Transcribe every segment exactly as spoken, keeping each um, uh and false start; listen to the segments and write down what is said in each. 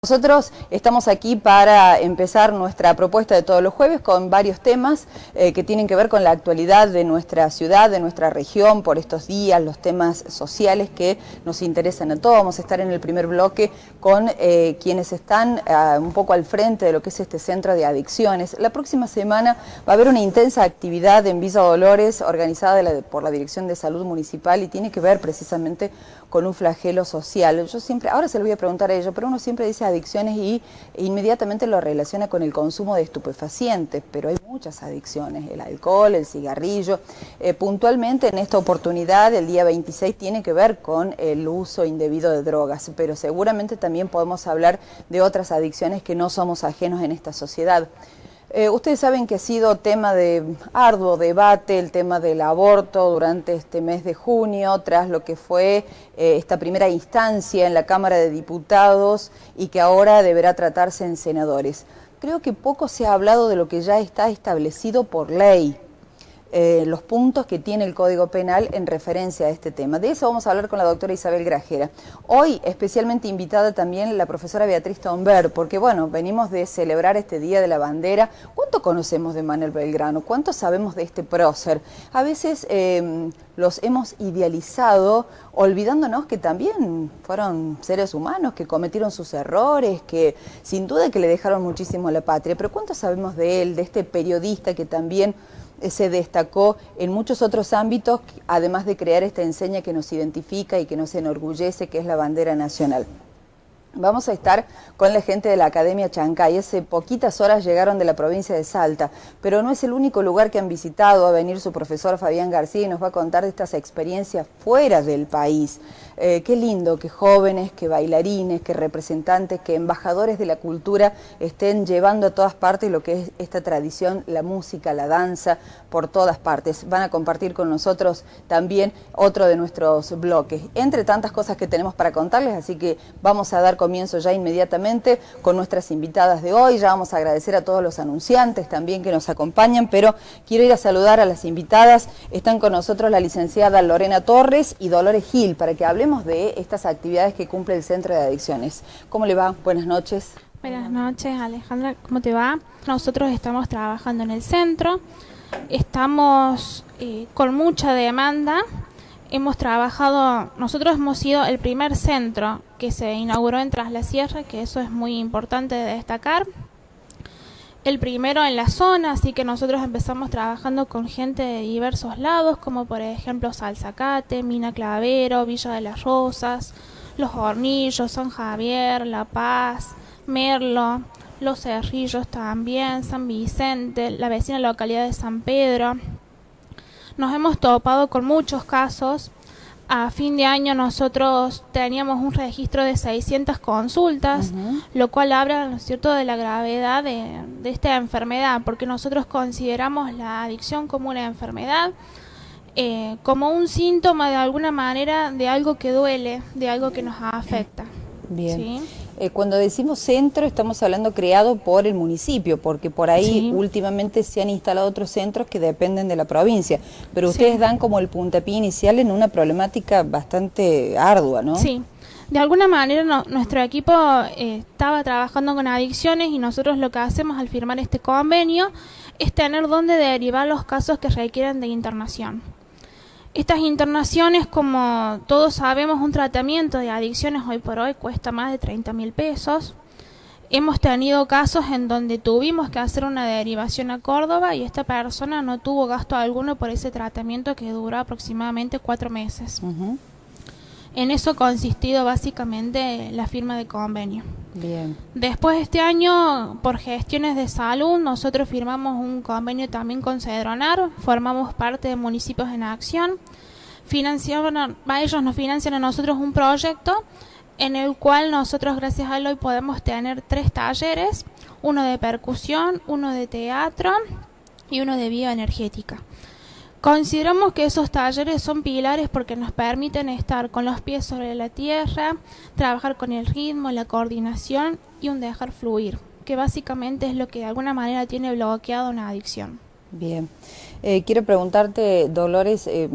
Nosotros estamos aquí para empezar nuestra propuesta de todos los jueves con varios temas eh, que tienen que ver con la actualidad de nuestra ciudad, de nuestra región, por estos días, los temas sociales que nos interesan a todos. Vamos a estar en el primer bloque con eh, quienes están uh, un poco al frente de lo que es este centro de adicciones. La próxima semana va a haber una intensa actividad en Villa Dolores organizada de la, por la Dirección de Salud Municipal y tiene que ver precisamente con un flagelo social. Yo siempre, ahora se lo voy a preguntar a ellos, pero uno siempre dice adicciones y inmediatamente lo relaciona con el consumo de estupefacientes, pero hay muchas adicciones, el alcohol, el cigarrillo. Eh, puntualmente en esta oportunidad, el día veintiséis, tiene que ver con el uso indebido de drogas, pero seguramente también podemos hablar de otras adicciones que no somos ajenos en esta sociedad. Eh, ustedes saben que ha sido tema de arduo debate el tema del aborto durante este mes de junio, tras lo que fue eh, esta primera instancia en la Cámara de Diputados y que ahora deberá tratarse en senadores. Creo que poco se ha hablado de lo que ya está establecido por ley, eh, los puntos que tiene el Código Penal en referencia a este tema. De eso vamos a hablar con la doctora Isabel Grajera. Hoy especialmente invitada también la profesora Beatriz Tomber, porque bueno, venimos de celebrar este Día de la Bandera. ¿Cuánto conocemos de Manuel Belgrano? ¿Cuánto sabemos de este prócer? A veces eh, los hemos idealizado, olvidándonos que también fueron seres humanos, que cometieron sus errores, que sin duda que le dejaron muchísimo a la patria. Pero ¿cuánto sabemos de él, de este periodista que también se destacó en muchos otros ámbitos, además de crear esta enseña que nos identifica y que nos enorgullece, que es la bandera nacional? Vamos a estar con la gente de la Academia Chancay. Hace poquitas horas llegaron de la provincia de Salta, pero no es el único lugar que han visitado. Va a venir su profesor Fabián García y nos va a contar de estas experiencias fuera del país. Eh, qué lindo que jóvenes, que bailarines, que representantes, que embajadores de la cultura estén llevando a todas partes lo que es esta tradición, la música, la danza, por todas partes. Van a compartir con nosotros también otro de nuestros bloques, entre tantas cosas que tenemos para contarles, así que vamos a dar comienzo ya inmediatamente con nuestras invitadas de hoy. Ya vamos a agradecer a todos los anunciantes también que nos acompañan, pero quiero ir a saludar a las invitadas. Están con nosotros la licenciada Lorena Torres y Dolores Gil para que hablemos de estas actividades que cumple el Centro de Adicciones. ¿Cómo le va? Buenas noches. Buenas noches, Alejandra. ¿Cómo te va? Nosotros estamos trabajando en el centro, estamos eh, con mucha demanda. Hemos trabajado, nosotros hemos sido el primer centro que se inauguró en Tras la Sierra, que eso es muy importante de destacar. El primero en la zona, así que nosotros empezamos trabajando con gente de diversos lados, como por ejemplo Salzacate, Mina Clavero, Villa de las Rosas, Los Hornillos, San Javier, La Paz, Merlo, Los Cerrillos también, San Vicente, la vecina localidad de San Pedro. Nos hemos topado con muchos casos. A fin de año nosotros teníamos un registro de seiscientas consultas, uh-huh. lo cual habla, ¿no es cierto?, de la gravedad de, de esta enfermedad, porque nosotros consideramos la adicción como una enfermedad, eh, como un síntoma de alguna manera de algo que duele, de algo que nos afecta. Bien. ¿Sí? Eh, cuando decimos centro estamos hablando creado por el municipio, porque por ahí sí. últimamente se han instalado otros centros que dependen de la provincia, pero ustedes sí. dan como el puntapié inicial en una problemática bastante ardua, ¿no? Sí, de alguna manera no, nuestro equipo eh, estaba trabajando con adicciones y nosotros lo que hacemos al firmar este convenio es tener dónde derivar los casos que requieren de internación. Estas internaciones, como todos sabemos, un tratamiento de adicciones hoy por hoy cuesta más de treinta mil pesos. Hemos tenido casos en donde tuvimos que hacer una derivación a Córdoba y esta persona no tuvo gasto alguno por ese tratamiento que duró aproximadamente cuatro meses. Uh-huh. En eso ha consistido básicamente la firma de convenio. Bien. Después de este año, por gestiones de salud, nosotros firmamos un convenio también con Cedronar, formamos parte de Municipios en Acción, financiaron, ellos nos financian a nosotros un proyecto en el cual nosotros gracias a él hoy podemos tener tres talleres, uno de percusión, uno de teatro y uno de bioenergética. Consideramos que esos talleres son pilares porque nos permiten estar con los pies sobre la tierra, trabajar con el ritmo, la coordinación y un dejar fluir, que básicamente es lo que de alguna manera tiene bloqueado una adicción. Bien. Eh, quiero preguntarte, Dolores, eh,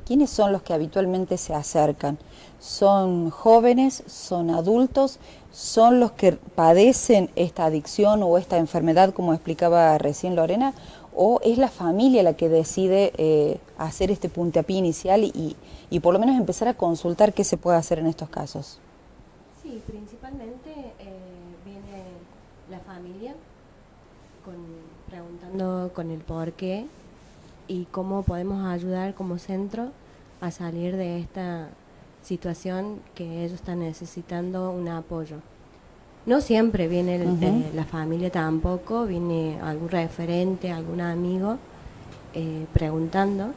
¿quiénes son los que habitualmente se acercan? ¿Son jóvenes? ¿Son adultos? ¿Son los que padecen esta adicción o esta enfermedad, como explicaba recién Lorena? ¿O es la familia la que decide eh, hacer este puntapié inicial y, y por lo menos empezar a consultar qué se puede hacer en estos casos? Sí, principalmente eh, viene la familia con, preguntando con el por qué y cómo podemos ayudar como centro a salir de esta situación que ellos están necesitando un apoyo. No siempre viene el, uh-huh. eh, la familia tampoco, viene algún referente, algún amigo eh, preguntando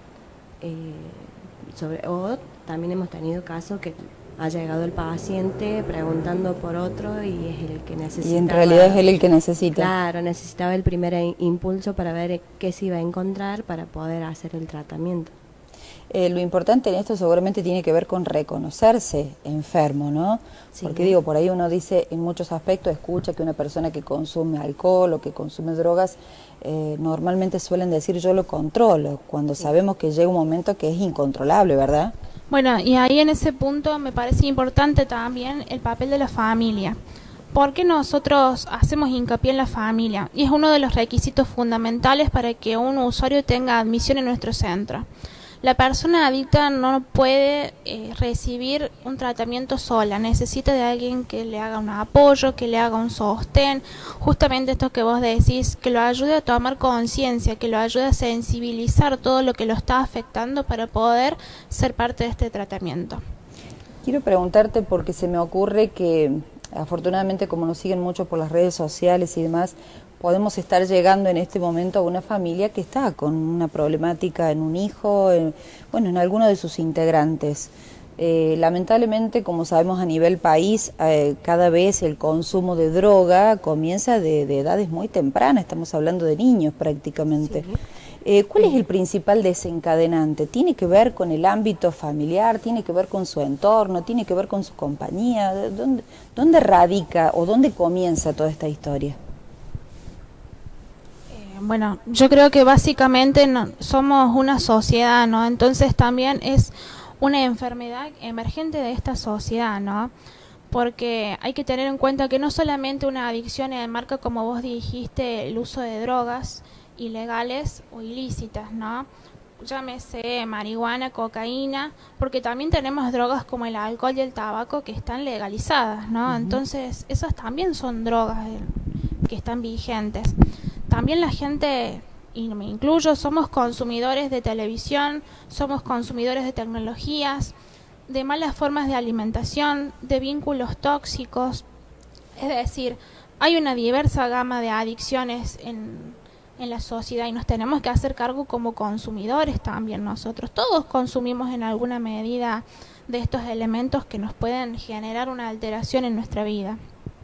eh, sobre, o también hemos tenido casos que ha llegado el paciente preguntando por otro y es el que necesita. Y en realidad es él el que necesita. Claro, necesitaba el primer impulso para ver qué se iba a encontrar para poder hacer el tratamiento. Eh, lo importante en esto seguramente tiene que ver con reconocerse enfermo, ¿no? Sí. Porque digo, por ahí uno dice, en muchos aspectos, escucha que una persona que consume alcohol o que consume drogas, eh, normalmente suelen decir yo lo controlo, cuando sí. sabemos que llega un momento que es incontrolable, ¿verdad? Bueno, y ahí en ese punto me parece importante también el papel de la familia. ¿Por qué nosotros hacemos hincapié en la familia? Y es uno de los requisitos fundamentales para que un usuario tenga admisión en nuestro centro. La persona adicta no puede eh, recibir un tratamiento sola, necesita de alguien que le haga un apoyo, que le haga un sostén, justamente esto que vos decís, que lo ayude a tomar conciencia, que lo ayude a sensibilizar todo lo que lo está afectando para poder ser parte de este tratamiento. Quiero preguntarte porque se me ocurre que afortunadamente como nos siguen mucho por las redes sociales y demás, podemos estar llegando en este momento a una familia que está con una problemática en un hijo, en, bueno, en alguno de sus integrantes. Eh, lamentablemente, como sabemos a nivel país, eh, cada vez el consumo de droga comienza de, de edades muy tempranas, estamos hablando de niños prácticamente. Sí. Eh, ¿Cuál es el principal desencadenante? ¿Tiene que ver con el ámbito familiar? ¿Tiene que ver con su entorno? ¿Tiene que ver con su compañía? ¿Dónde, dónde radica o dónde comienza toda esta historia? Bueno, yo creo que básicamente no, somos una sociedad, ¿no? Entonces también es una enfermedad emergente de esta sociedad, ¿no? Porque hay que tener en cuenta que no solamente una adicción enmarca, como vos dijiste, el uso de drogas ilegales o ilícitas, ¿no? Llámese marihuana, cocaína, porque también tenemos drogas como el alcohol y el tabaco que están legalizadas, ¿no? Uh-huh. Entonces, esas también son drogas que están vigentes. También la gente, y me incluyo, somos consumidores de televisión, somos consumidores de tecnologías, de malas formas de alimentación, de vínculos tóxicos. Es decir, hay una diversa gama de adicciones en, en la sociedad y nos tenemos que hacer cargo como consumidores también nosotros. Todos consumimos en alguna medida de estos elementos que nos pueden generar una alteración en nuestra vida.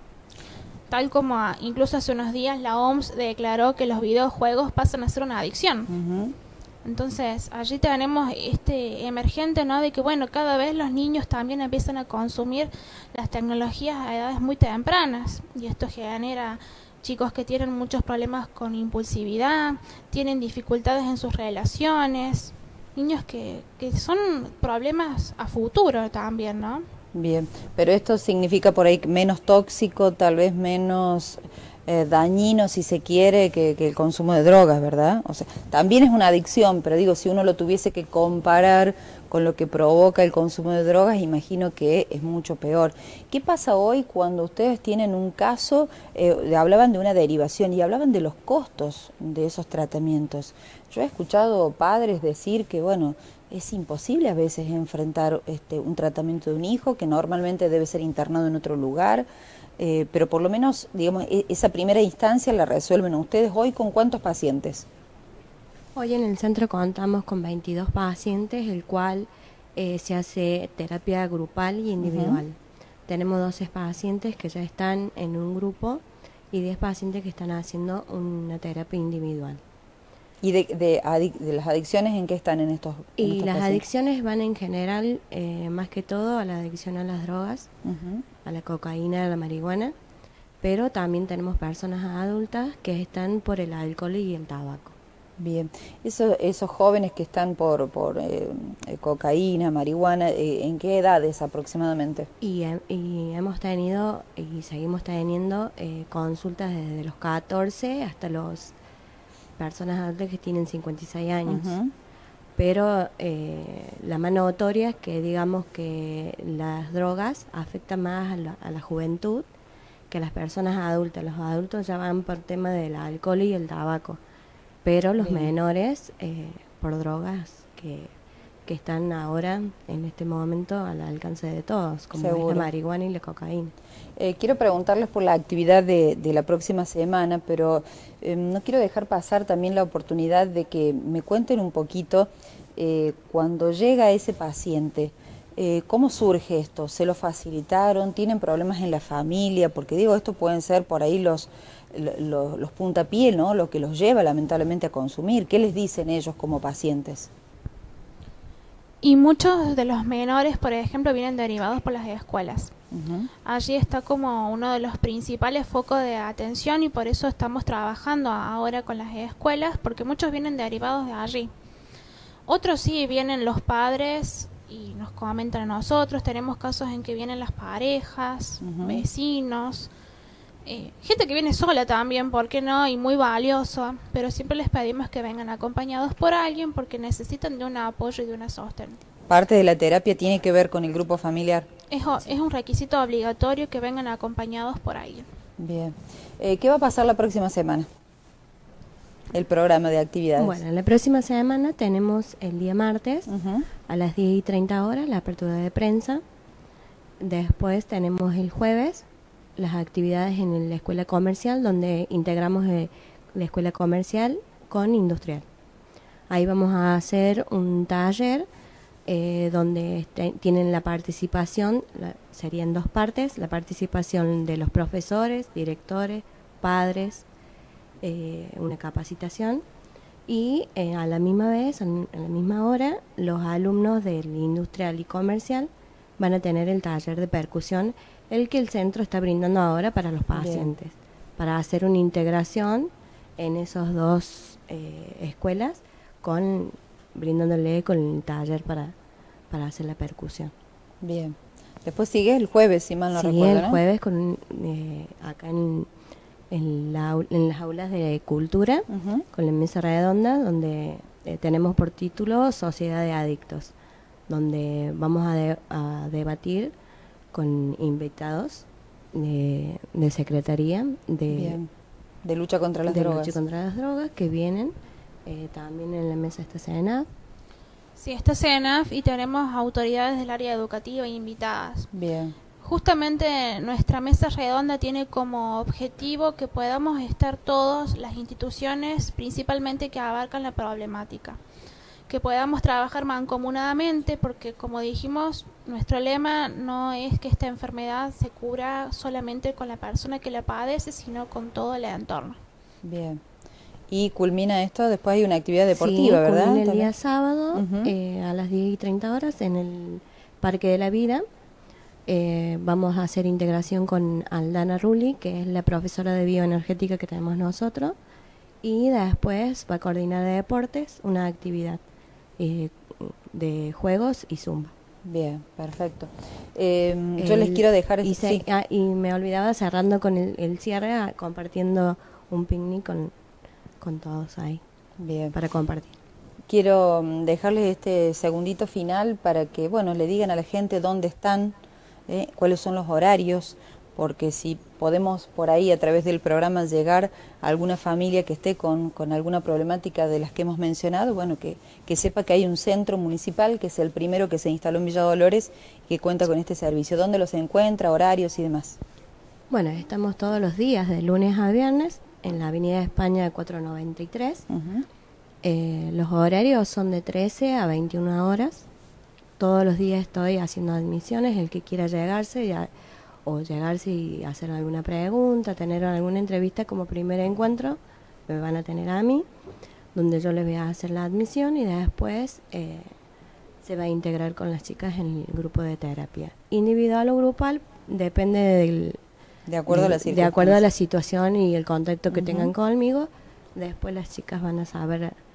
Tal como a, incluso hace unos días la O M S declaró que los videojuegos pasan a ser una adicción. Uh-huh. Entonces, allí tenemos este emergente, ¿no? De que, bueno, cada vez los niños también empiezan a consumir las tecnologías a edades muy tempranas. Y esto genera chicos que tienen muchos problemas con impulsividad, tienen dificultades en sus relaciones, niños que, que son problemas a futuro también, ¿no? Bien, pero esto significa por ahí menos tóxico, tal vez menos eh, dañino, si se quiere, que, que el consumo de drogas, ¿verdad? O sea, también es una adicción, pero digo, si uno lo tuviese que comparar con lo que provoca el consumo de drogas, imagino que es mucho peor. ¿Qué pasa hoy cuando ustedes tienen un caso, eh, hablaban de una derivación y hablaban de los costos de esos tratamientos? Yo he escuchado padres decir que, bueno, es imposible a veces enfrentar este, un tratamiento de un hijo que normalmente debe ser internado en otro lugar, eh, pero por lo menos, digamos, e esa primera instancia la resuelven ustedes. ¿Hoy con cuántos pacientes? Hoy en el centro contamos con veintidós pacientes, el cual eh, se hace terapia grupal y individual. Uh-huh. Tenemos doce pacientes que ya están en un grupo y diez pacientes que están haciendo una terapia individual. ¿Y de, de, adic de las adicciones en qué están en estos en Y estos las pacientes? adicciones van en general, eh, más que todo, a la adicción a las drogas, uh-huh. a la cocaína, a la marihuana, pero también tenemos personas adultas que están por el alcohol y el tabaco. Bien, Eso, esos jóvenes que están por, por eh, cocaína, marihuana, eh, ¿en qué edades aproximadamente? Y, he- y hemos tenido y seguimos teniendo eh, consultas desde los catorce hasta los personas adultas que tienen cincuenta y seis años. Ujú. Pero eh, la más notoria es que digamos que las drogas afectan más a la, a la juventud que a las personas adultas. Los adultos ya van por tema del alcohol y el tabaco, pero los Bien. menores eh, por drogas que, que están ahora en este momento al alcance de todos, como es Seguro. la marihuana y la cocaína. Eh, quiero preguntarles por la actividad de, de la próxima semana, pero eh, no quiero dejar pasar también la oportunidad de que me cuenten un poquito eh, cuando llega ese paciente, eh, ¿cómo surge esto? ¿Se lo facilitaron? ¿Tienen problemas en la familia? Porque digo, esto pueden ser por ahí los, los, los puntapiés, ¿no? Lo que los lleva lamentablemente a consumir. ¿Qué les dicen ellos como pacientes? Y muchos de los menores, por ejemplo, vienen derivados por las escuelas. Uh-huh. Allí está como uno de los principales focos de atención y por eso estamos trabajando ahora con las escuelas, porque muchos vienen derivados de allí. Otros sí vienen los padres y nos comentan a nosotros, tenemos casos en que vienen las parejas, Uh-huh. vecinos, eh, gente que viene sola también, ¿por qué no? Y muy valiosa, pero siempre les pedimos que vengan acompañados por alguien porque necesitan de un apoyo y de una sostén. Parte de la terapia tiene que ver con el grupo familiar. Es, o- es un requisito obligatorio que vengan acompañados por alguien. Bien. Eh, ¿Qué va a pasar la próxima semana? El programa de actividades. Bueno, la próxima semana tenemos el día martes Ujú. a las diez y treinta horas la apertura de prensa. Después tenemos el jueves las actividades en la escuela comercial, donde integramos eh, la escuela comercial con industrial. Ahí vamos a hacer un taller eh, donde este- tienen la participación, la, serían dos partes, la participación de los profesores, directores, padres, eh, una capacitación y eh, a la misma vez, en- a la misma hora, los alumnos del industrial y comercial van a tener el taller de percusión, el que el centro está brindando ahora para los Bien. pacientes, para hacer una integración en esos dos eh, escuelas, con brindándole con el taller para, para hacer la percusión. Bien. Después sigue el jueves, si mal no Sí, recuerdo, el ¿no? jueves con, eh, acá en, en, la au- en las aulas de cultura, Ujú. con la mesa redonda, donde eh, tenemos por título Sociedad de Adictos, donde vamos a, de- a debatir con invitados de, de secretaría de, Bien. De lucha contra las de drogas. lucha contra las drogas, que vienen eh, también en la mesa esta cena. Sí, está CENAF y tenemos autoridades del área educativa invitadas. Bien. Justamente nuestra mesa redonda tiene como objetivo que podamos estar todos, las instituciones principalmente que abarcan la problemática, que podamos trabajar mancomunadamente porque, como dijimos, nuestro lema no es que esta enfermedad se cura solamente con la persona que la padece, sino con todo el entorno. Bien. Y culmina esto, después hay una actividad deportiva, Sí, ¿verdad? culmina el También. día sábado Ujú. eh, a las diez y treinta horas en el Parque de la Vida. Eh, vamos a hacer integración con Aldana Rulli, que es la profesora de bioenergética que tenemos nosotros, y después va a coordinar de deportes una actividad eh, de juegos y zumba. Bien, perfecto. Eh, yo les El- quiero dejar... y, ese- se- sí. ah, y me olvidaba cerrando con el, el cierre, ah, compartiendo un picnic con, con todos ahí Bien. para compartir. Quiero mm, dejarles este segundito final para que, bueno, le digan a la gente dónde están, eh, cuáles son los horarios, porque si podemos por ahí a través del programa llegar a alguna familia que esté con, con alguna problemática de las que hemos mencionado, bueno, que, que sepa que hay un centro municipal, que es el primero que se instaló en Villa Dolores, que cuenta con este servicio. ¿Dónde los encuentra, horarios y demás? Bueno, estamos todos los días, de lunes a viernes, en la Avenida España cuatrocientos noventa y tres. Ujú. Eh, los horarios son de trece a veintiuna horas. Todos los días estoy haciendo admisiones, el que quiera llegarse ya, o llegarse y hacer alguna pregunta, tener alguna entrevista como primer encuentro, me van a tener a mí, donde yo les voy a hacer la admisión y después eh, se va a integrar con las chicas en el grupo de terapia. Individual o grupal, depende del, De acuerdo a la de, de acuerdo a circunstancia. la situación y el contacto que Ujú. tengan conmigo. Después las chicas van a saber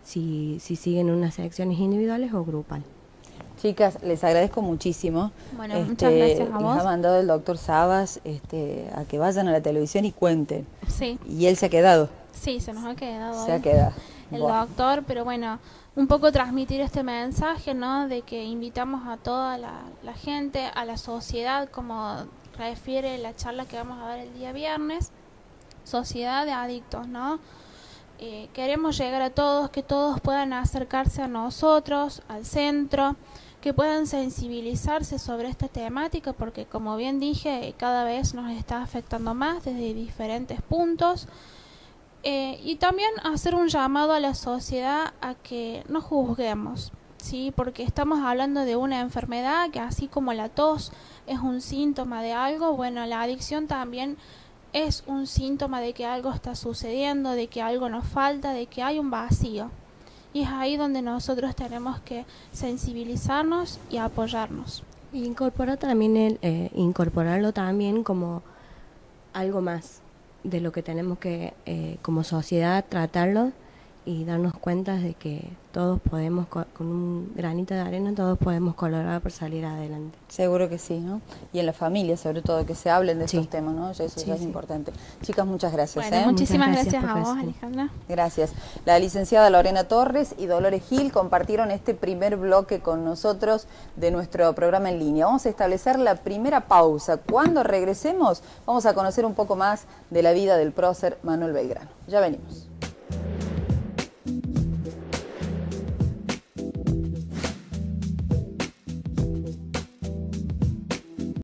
si, si siguen unas secciones individuales o grupal. Chicas, les agradezco muchísimo. Bueno, este, muchas gracias a vos. Les ha mandado el doctor Sabas este, a que vayan a la televisión y cuenten. Sí. Y él se ha quedado. Sí, se nos ha quedado. Se hoy ha quedado. el Bueno. doctor, pero bueno, un poco transmitir este mensaje, ¿no? De que invitamos a toda la, la gente, a la sociedad, como refiere la charla que vamos a dar el día viernes, sociedad de adictos, ¿no? Eh, queremos llegar a todos, que todos puedan acercarse a nosotros, al centro, que puedan sensibilizarse sobre esta temática, porque como bien dije, cada vez nos está afectando más desde diferentes puntos. Eh, y también hacer un llamado a la sociedad a que no juzguemos, ¿sí? Porque estamos hablando de una enfermedad que, así como la tos es un síntoma de algo, bueno, la adicción también es un síntoma de que algo está sucediendo, de que algo nos falta, de que hay un vacío. Y es ahí donde nosotros tenemos que sensibilizarnos y apoyarnos. Y incorporar también el, eh, incorporarlo también como algo más de lo que tenemos que, eh, como sociedad, tratarlo y darnos cuenta de que todos podemos, con un granito de arena, todos podemos colaborar por salir adelante. Seguro que sí, ¿no? Y en la familia, sobre todo, que se hablen de Sí. estos temas, ¿no? Eso Sí, ya es sí. importante. Chicas, muchas gracias. Bueno, ¿eh? muchísimas Muchas gracias, gracias por a vos, recibir. Alejandra. Gracias. La licenciada Lorena Torres y Dolores Gil compartieron este primer bloque con nosotros de nuestro programa en línea. Vamos a establecer la primera pausa. Cuando regresemos, vamos a conocer un poco más de la vida del prócer Manuel Belgrano. Ya venimos.